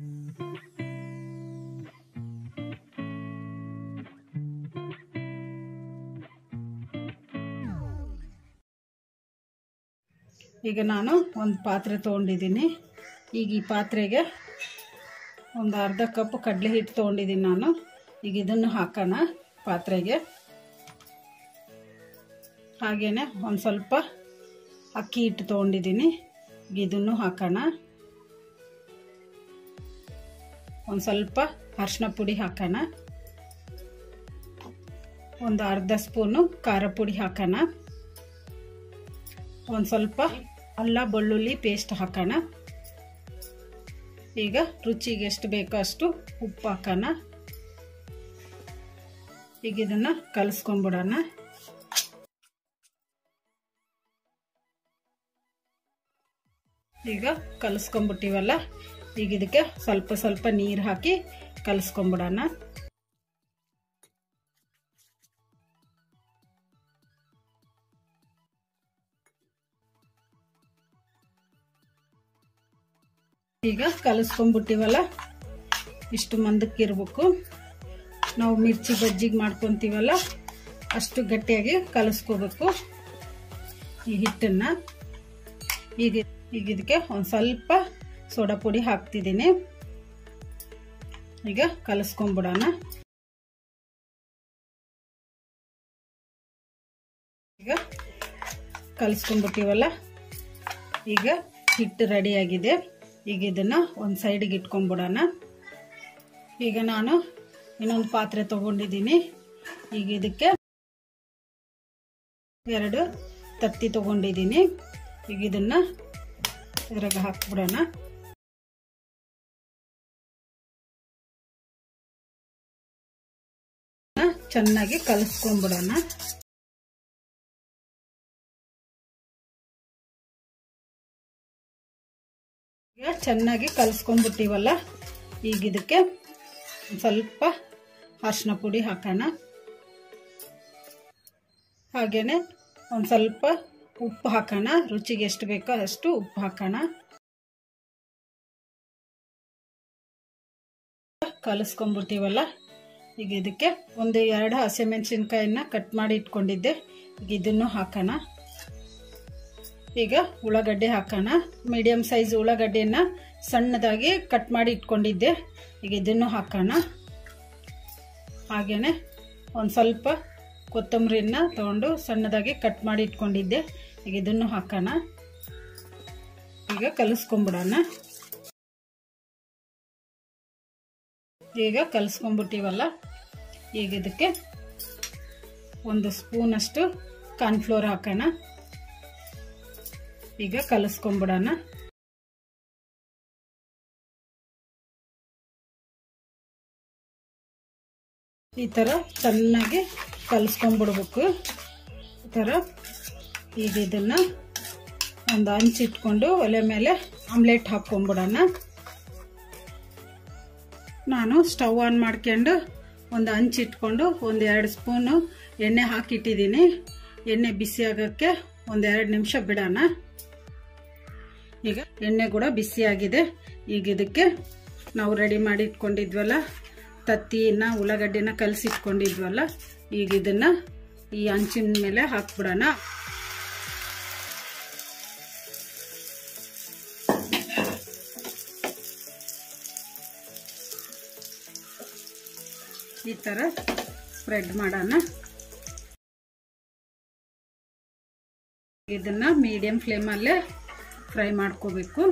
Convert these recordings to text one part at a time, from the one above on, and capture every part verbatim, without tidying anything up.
ಈಗ ನಾನು ಒಂದು ಪಾತ್ರೆ ತೊಗೊಂಡಿದ್ದೀನಿ. ಈಗ ಈ ಪಾತ್ರೆಗೆ ಒಂದು ಅರ್ಧ ಕಪ್ ಕಡಲೆ ಹಿಟ್ಟು ತೊಗೊಂಡಿದ್ದೀನಿ ನಾನು. ಈಗ ಇದನ್ನು ಹಾಕೋಣ ಪಾತ್ರೆಗೆ. ಹಾಗೇನೆ ಒಂದು ಸ್ವಲ್ಪ ಅಕ್ಕಿ ಹಿಟ್ಟು ತೊಗೊಂಡಿದ್ದೀನಿ. ಈಗ ಇದನ್ನು ಹಾಕೋಣ. ಒಂದು ಸ್ವಲ್ಪ ಅರಿಶಿನ ಪುಡಿ ಹಾಕೋಣ. ಒಂದು ಅರ್ಧ ಸ್ಪೂನು ಖಾರ ಪುಡಿ ಹಾಕೋಣ. ಒಂದು ಸ್ವಲ್ಪ ಅಲ್ಲ ಬೆಳ್ಳುಳ್ಳಿ ಪೇಸ್ಟ್ ಹಾಕೋಣ. ಈಗ ರುಚಿಗೆ ಎಷ್ಟು ಬೇಕೋ ಅಷ್ಟು ಉಪ್ಪು ಹಾಕೋಣ. ಈಗ ಇದನ್ನ ಕಲಸ್ಕೊಂಡ್ಬಿಡೋಣ. ಈಗ ಕಲಸ್ಕೊಂಡ್ಬಿಟ್ಟಿವಲ್ಲ, ಈಗ ಇದಕ್ಕೆ ಸ್ವಲ್ಪ ಸ್ವಲ್ಪ ನೀರು ಹಾಕಿ ಕಲಸ್ಕೊಂಡ್ಬಿಡೋಣ. ಈಗ ಕಲಸ್ಕೊಂಡ್ಬಿಟ್ಟಿವಲ್ಲ, ಇಷ್ಟು ಮಂದಕ್ಕಿರ್ಬೇಕು. ನಾವು ಮಿರ್ಚಿ ಬಜ್ಜಿಗೆ ಮಾಡ್ಕೊತೀವಲ್ಲ ಅಷ್ಟು ಗಟ್ಟಿಯಾಗಿ ಕಲಸ್ಕೋಬೇಕು ಈ ಹಿಟ್ಟನ್ನ. ಈಗ ಈಗ ಇದಕ್ಕೆ ಒಂದು ಸ್ವಲ್ಪ ಸೋಡಾ ಪುಡಿ ಹಾಕ್ತಿದ್ದೀನಿ. ಈಗ ಕಲಸ್ಕೊಂಡ್ಬಿಡೋಣ. ಈಗ ಕಲಸ್ಕೊಂಡ್ಬಿಟ್ಟಿವಲ್ಲ, ಈಗ ಹಿಟ್ಟು ರೆಡಿಯಾಗಿದೆ. ಈಗ ಇದನ್ನ ಒಂದು ಸೈಡಿಗೆ ಇಟ್ಕೊಂಡ್ಬಿಡೋಣ. ಈಗ ನಾನು ಇನ್ನೊಂದು ಪಾತ್ರೆ ತಗೊಂಡಿದ್ದೀನಿ. ಈಗ ಇದಕ್ಕೆ ಎರಡು ತತ್ತಿ ತಗೊಂಡಿದ್ದೀನಿ. ಈಗ ಇದನ್ನ ಇದ್ರಾಗ ಹಾಕ್ಬಿಡೋಣ. ಚೆನ್ನಾಗಿ ಕಲಸ್ಕೊಂಡ್ಬಿಡೋಣ. ಈಗ ಚೆನ್ನಾಗಿ ಕಲಸ್ಕೊಂಡ್ಬಿಟ್ಟಿವಲ್ಲ, ಈಗ ಇದಕ್ಕೆ ಸ್ವಲ್ಪ ಅರಿಶಿನ ಪುಡಿ ಹಾಕೋಣ. ಹಾಗೇನೆ ಒಂದು ಸ್ವಲ್ಪ ಉಪ್ಪು ಹಾಕೋಣ. ರುಚಿಗೆ ಎಷ್ಟು ಬೇಕೋ ಅಷ್ಟು ಉಪ್ಪು ಹಾಕೋಣ. ಕಲಸ್ಕೊಂಡ್ಬಿಟ್ಟಿವಲ್ಲ, ಈಗ ಇದಕ್ಕೆ ಒಂದು ಎರಡು ಹಸಿಮೆಣಸಿನ್ಕಾಯಿನ ಕಟ್ ಮಾಡಿ ಇಟ್ಕೊಂಡಿದ್ದೆ. ಈಗ ಇದನ್ನು ಹಾಕೋಣ. ಈಗ ಉಳ್ಳಾಗಡ್ಡೆ ಹಾಕೋಣ. ಮೀಡಿಯಂ ಸೈಜ್ ಉಳ್ಳಾಗಡ್ಡೆನ ಸಣ್ಣದಾಗಿ ಕಟ್ ಮಾಡಿ ಇಟ್ಕೊಂಡಿದ್ದೆ. ಈಗ ಇದನ್ನು ಹಾಕೋಣ. ಹಾಗೇನೆ ಒಂದು ಸ್ವಲ್ಪ ಕೊತ್ತಂಬರಿನ ತಗೊಂಡು ಸಣ್ಣದಾಗಿ ಕಟ್ ಮಾಡಿ ಇಟ್ಕೊಂಡಿದ್ದೆ. ಈಗ ಇದನ್ನು ಹಾಕೋಣ. ಈಗ ಕಲಸ್ಕೊಂಡ್ಬಿಡೋಣ. ಈಗ ಕಲಸ್ಕೊಂಡ್ಬಿಟ್ಟಿವಲ್ಲ, ಈಗ ಇದಕ್ಕೆ ಒಂದು ಸ್ಪೂನ್ ಅಷ್ಟು ಕಾರ್ನ್ಫ್ಲೋರ್ ಹಾಕೋಣ. ಈಗ ಕಲಸ್ಕೊಂಡ್ಬಿಡೋಣ. ಈ ತರ ಚೆನ್ನಾಗಿ ಕಲಸ್ಕೊಂಡ್ಬಿಡ್ಬೇಕು. ಈ ತರ ಈಗ ಇದನ್ನ ಒಂದು ಹಂಚಿಟ್ಕೊಂಡು ಒಲೆ ಮೇಲೆ ಆಮ್ಲೆಟ್ ಹಾಕೊಂಡ್ಬಿಡೋಣ. ನಾನು ಸ್ಟವ್ ಆನ್ ಮಾಡ್ಕೊಂಡು ಒಂದು ಹಂಚಿಟ್ಕೊಂಡು ಒಂದು ಎರಡು ಸ್ಪೂನು ಎಣ್ಣೆ ಹಾಕಿಟ್ಟಿದ್ದೀನಿ. ಎಣ್ಣೆ ಬಿಸಿ ಆಗೋಕ್ಕೆ ಒಂದೆರಡು ನಿಮಿಷ ಬಿಡೋಣ. ಈಗ ಎಣ್ಣೆ ಕೂಡ ಬಿಸಿಯಾಗಿದೆ. ಈಗ ಇದಕ್ಕೆ ನಾವು ರೆಡಿ ಮಾಡಿ ಇಟ್ಕೊಂಡಿದ್ವಲ್ಲ ತತ್ತಿನ ಉಳ್ಳಾಗಡ್ಡಿನ ಕಲಸಿಟ್ಕೊಂಡಿದ್ವಲ್ಲ, ಈಗ ಇದನ್ನ ಈ ಹಂಚಿನ ಮೇಲೆ ಹಾಕ್ಬಿಡೋಣ. ಈ ತರ ಸ್ಪ್ರೆಡ್ ಮಾಡೋಣ. ಇದನ್ನ ಮೀಡಿಯಂ ಫ್ಲೇಮಲ್ಲೇ ಫ್ರೈ ಮಾಡ್ಕೋಬೇಕು.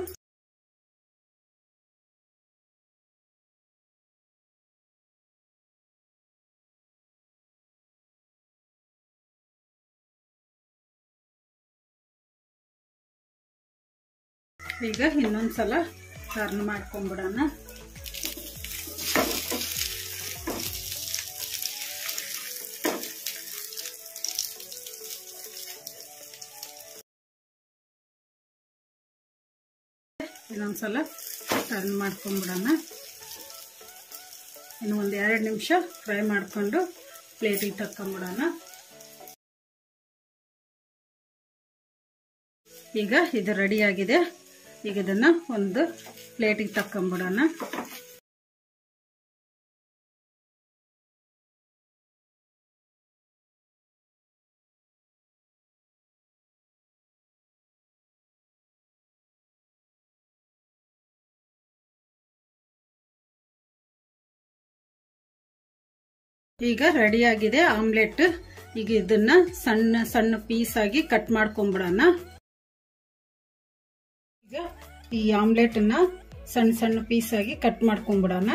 ಈಗ ಇನ್ನೊಂದ್ಸಲ ಟರ್ನ್ ಮಾಡ್ಕೊಂಡ್ಬಿಡೋಣ. ಇನ್ನೊಂದ್ಸಲ ಟರ್ನ್ ಮಾಡ್ಕೊಂಡ್ಬಿಡೋಣ. ಇನ್ನು ಒಂದು ಎರಡು ನಿಮಿಷ ಫ್ರೈ ಮಾಡ್ಕೊಂಡು ಪ್ಲೇಟಿಗೆ ತಕ್ಕೊಂಬಿಡೋಣ. ಈಗ ಇದು ರೆಡಿಯಾಗಿದೆ. ಈಗ ಇದನ್ನ ಒಂದು ಪ್ಲೇಟಿಗೆ ತಕ್ಕೊಂಬಿಡೋಣ. ಈಗ ರೆಡಿ ಆಗಿದೆ ಆಮ್ಲೆಟ್. ಈಗ ಇದನ್ನ ಸಣ್ಣ ಸಣ್ಣ ಪೀಸ್ ಆಗಿ ಕಟ್ ಮಾಡ್ಕೊಂಡ್ಬಿಡೋಣ. ಈಗ ಈ ಆಮ್ಲೆಟ್ ನ ಸಣ್ಣ ಸಣ್ಣ ಪೀಸ್ ಆಗಿ ಕಟ್ ಮಾಡ್ಕೊಂಡ್ಬಿಡೋಣ.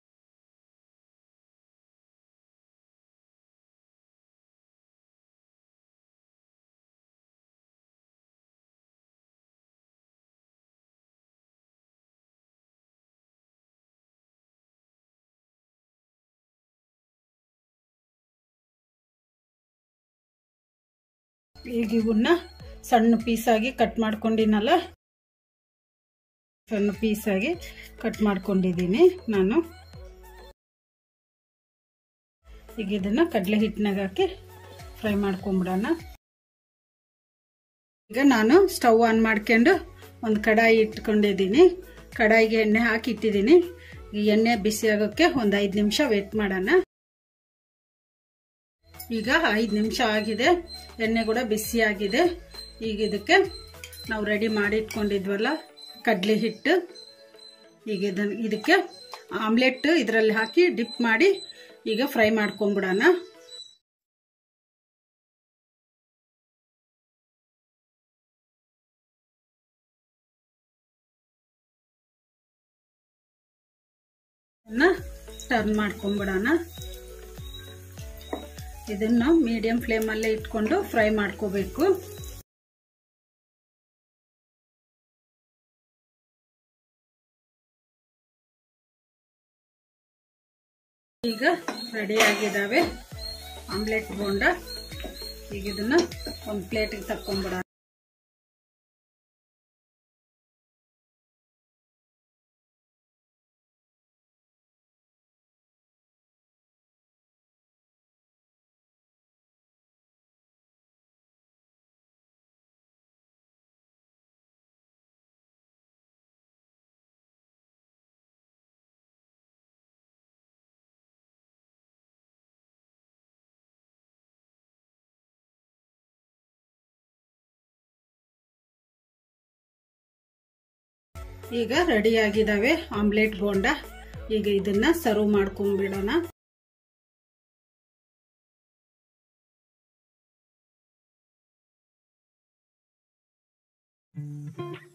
ಈಗ ಇವನ್ನ ಸಣ್ಣ ಪೀಸ್ ಆಗಿ ಕಟ್ ಮಾಡ್ಕೊಂಡಿನಲ್ಲ, ಸಣ್ಣ ಪೀಸ್ ಆಗಿ ಕಟ್ ಮಾಡ್ಕೊಂಡಿದ್ದೀನಿ ನಾನು. ಈಗ ಇದನ್ನ ಕಡಲೆ ಹಿಟ್ಟಿನಾಗ ಹಾಕಿ ಫ್ರೈ ಮಾಡ್ಕೊಂಡ್ಬಿಡೋಣ. ಈಗ ನಾನು ಸ್ಟವ್ ಆನ್ ಮಾಡ್ಕೊಂಡು ಒಂದು ಕಡಾಯಿ ಇಟ್ಕೊಂಡಿದ್ದೀನಿ. ಕಡಾಯಿಗೆ ಎಣ್ಣೆ ಹಾಕಿ ಇಟ್ಟಿದ್ದೀನಿ. ಈ ಎಣ್ಣೆ ಬಿಸಿ ಆಗೋಕ್ಕೆ ಒಂದು ಐದು ನಿಮಿಷ ವೇಟ್ ಮಾಡೋಣ. ಈಗ ಐದು ನಿಮಿಷ ಆಗಿದೆ, ಎಣ್ಣೆ ಕೂಡ ಬಿಸಿ ಆಗಿದೆ. ಈಗ ಇದಕ್ಕೆ ನಾವು ರೆಡಿ ಮಾಡಿ ಇಟ್ಕೊಂಡಿದ್ವಲ್ಲ ಕಡಲೆ ಹಿಟ್ಟು, ಈಗ ಇದನ್ನ ಇದಕ್ಕೆ ಆಮ್ಲೆಟ್ ಇದರಲ್ಲಿ ಹಾಕಿ ಡಿಪ್ ಮಾಡಿ ಈಗ ಫ್ರೈ ಮಾಡ್ಕೊಂಡ್ಬಿಡೋಣ. ಟರ್ನ್ ಮಾಡ್ಕೊಂಡ್ಬಿಡೋಣ. ಇದನ್ನ ಮೀಡಿಯಂ ಫ್ಲೇಮ್ ಅಲ್ಲೇ ಇಟ್ಕೊಂಡು ಫ್ರೈ ಮಾಡ್ಕೋಬೇಕು. ಈಗ ರೆಡಿ ಆಗಿದಾವೆ ಆಮ್ಲೆಟ್ ಬೋಂಡ. ಈಗ ಇದನ್ನ ಒಂದು ಪ್ಲೇಟಿಗೆ ತಕ್ಕೊಂಡ್ಬಿಡೋಣ. ಈಗ ರೆಡಿ ಆಗಿದಾವೆ ಆಮ್ಲೆಟ್ ಬೋಂಡ. ಈಗ ಇದನ್ನ ಸರ್ವ್ ಮಾಡ್ಕೊಂಡ್ಬಿಡೋಣ.